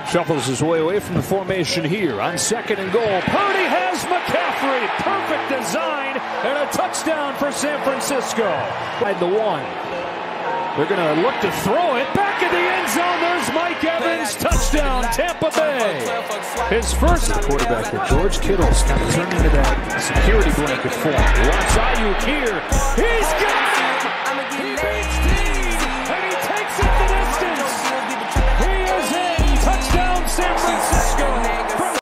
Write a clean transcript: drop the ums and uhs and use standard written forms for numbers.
Shuffles his way away from the formation here on 2nd and goal. Purdy has McCaffrey. Perfect design and a touchdown for San Francisco. By the 1. They're going to look to throw it back in the end zone. There's Mike Evans. Touchdown, Tampa Bay. His first quarterback with George Kittle's kind of turned into that security blanket for him. He wants Ayuk here. He's got